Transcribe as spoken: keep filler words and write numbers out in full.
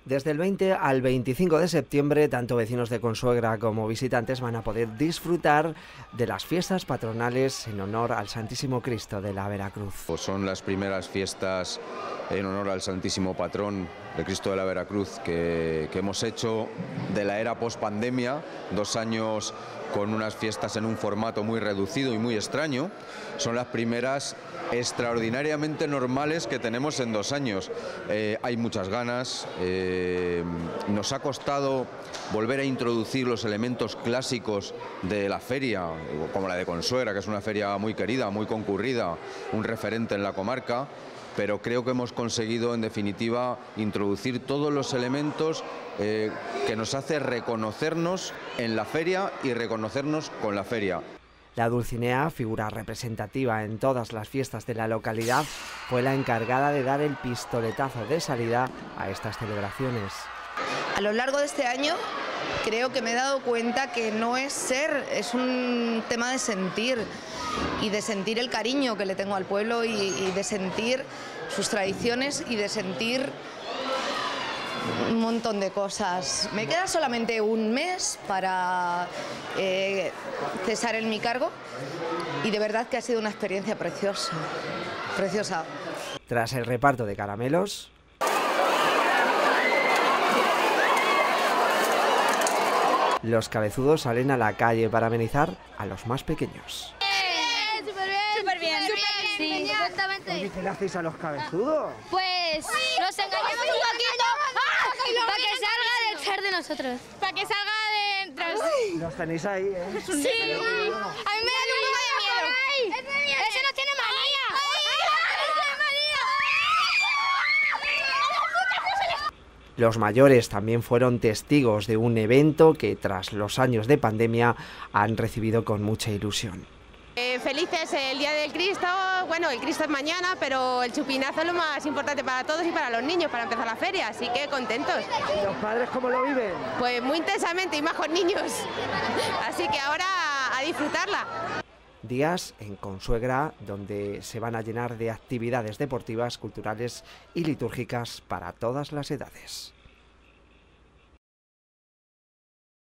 Desde el veinte al veinticinco de septiembre, tanto vecinos de Consuegra como visitantes van a poder disfrutar de las fiestas patronales en honor al Santísimo Cristo de la Veracruz. Pues son las primeras fiestas en honor al Santísimo Patrón del Cristo de la Veracruz que, que hemos hecho de la era post-pandemia, dos años con unas fiestas en un formato muy reducido y muy extraño. Son las primeras extraordinariamente normales que tenemos en dos años. Eh, hay muchas ganas, eh, nos ha costado volver a introducir los elementos clásicos de la feria, como la de Consuegra, que es una feria muy querida, muy concurrida, un referente en la comarca, pero creo que hemos conseguido, en definitiva, introducir todos los elementos eh, que nos hace reconocernos en la feria y reconocernos con la feria. La Dulcinea, figura representativa en todas las fiestas de la localidad, fue la encargada de dar el pistoletazo de salida a estas celebraciones. A lo largo de este año creo que me he dado cuenta que no es ser, es un tema de sentir y de sentir el cariño que le tengo al pueblo y, y de sentir sus tradiciones y de sentir un montón de cosas. Me queda solamente un mes para eh, cesar en mi cargo y de verdad que ha sido una experiencia preciosa, preciosa. Tras el reparto de caramelos, los cabezudos salen a la calle para amenizar a los más pequeños. ¡Eh! ¡Súper bien! ¡Súper bien! Sí, exactamente. Oye, ¿qué le hacéis a los cabezudos? Pues los engañamos un poquito para que salga del ser de nosotros. Para que salga de dentro. Los tenéis ahí, ¿eh? Sí. A mí me da un poco de miedo. Ese no tiene manía. Los mayores también fueron testigos de un evento que tras los años de pandemia han recibido con mucha ilusión. Eh, felices el Día del Cristo, bueno, el Cristo es mañana, pero el chupinazo es lo más importante para todos y para los niños, para empezar la feria, así que contentos. ¿Y los padres cómo lo viven? Pues muy intensamente y más con niños, así que ahora a disfrutarla. Días en Consuegra donde se van a llenar de actividades deportivas, culturales y litúrgicas para todas las edades.